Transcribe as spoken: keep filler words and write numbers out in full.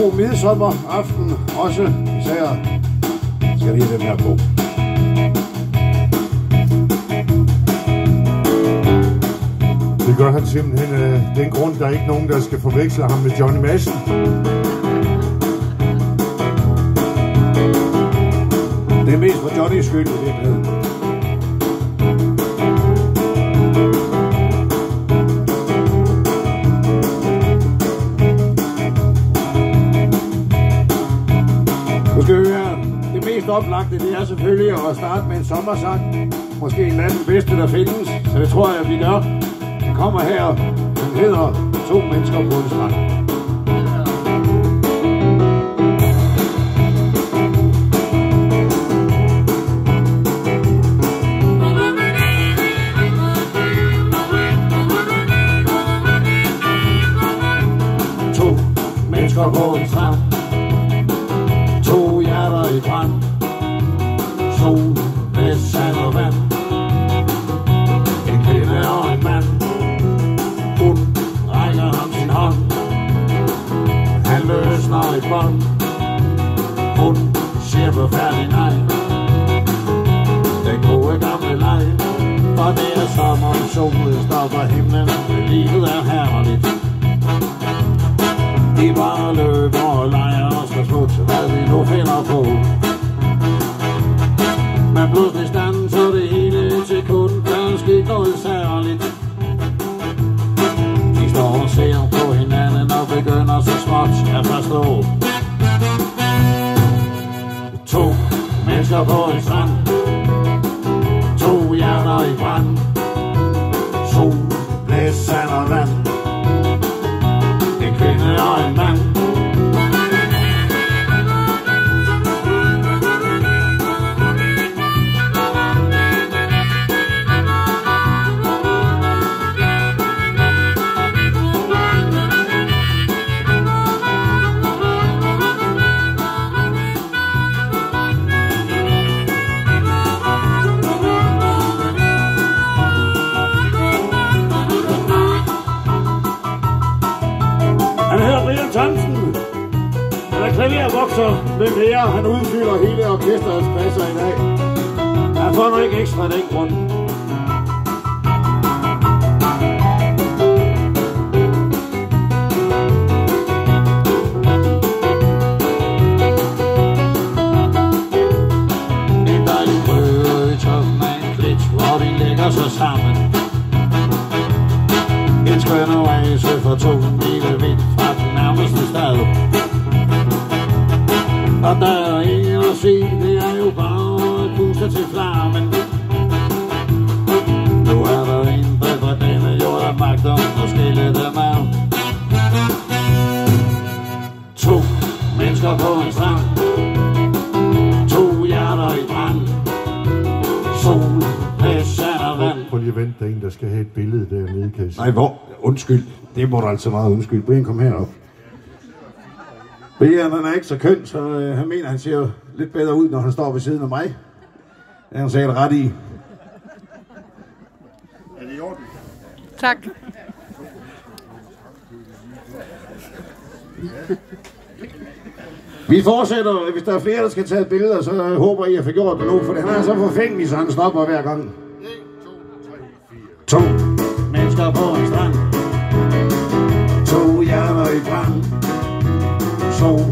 god midsommeraften også, især skal lige den her på. Det gør han simpelthen af den grund, der er ikke nogen, der skal forveksle ham med Johnny Madsen. Det er mest for Johnnys skyld i virkeligheden. Nu skal vi høre, det mest oplagte, det er selvfølgelig at starte med en sommersang. Måske en af den bedste, der findes, så det tror jeg, vi gør. Den kommer her, den hedder To mennesker på en strand. To mennesker på en strand, to hjerter i brand, sol, blæs, sand og vand, en kvinde og en mand. Hun rækker ham sin hånd, han løsner et bånd, hun siger forfærdig nej. Den gode gamle leg, for det er sommer, solen stopper himlen, livet er herligt. De bare løber og leger og skal smutte, hvad vi nu finder på. Men pludselig standser det hele til kun, der er sket noget særligt. De står og ser på hinanden og begynder så småt at forstå. To mennesker på en strand, to hjerter i brand, sol, blæs, sand og vand, en kvinde og en mand. Thomsen, han er klavervokser med mere. Han udfylder hele orkesterets pladser i dag. Han får nu ikke ekstra den grund. En dejlig brød i toppen af en klit, hvor de lægger sig sammen. En skøn oase for to mile vidt fra den nærmeste stad. Og der er ingen at se, det er jo bare at puste til flammen. Nu er der en bedre denne jord, der magter at skille dem af. To mennesker på en strand, to hjerter i brand, sol, blæs, sand og vand. Prøv lige at vente, der er en, der skal have et billede dernede, kan jeg sige. Nej, hvor? Undskyld. Det må du altså meget undskylde. Brian, kom herop. Brian, han er ikke så køn, så øh, han mener, han ser lidt bedre ud, når han står ved siden af mig. Det er han sikkert ret i. Er det i orden? Tak. Vi fortsætter. Hvis der er flere, der skal tage billeder, så øh, håber I, at få gjort det nu, for det han er så forfængelig, så han stopper hver gang. en, to, tre, fire. To mennesker på en strand, to hjerter i brand, sol,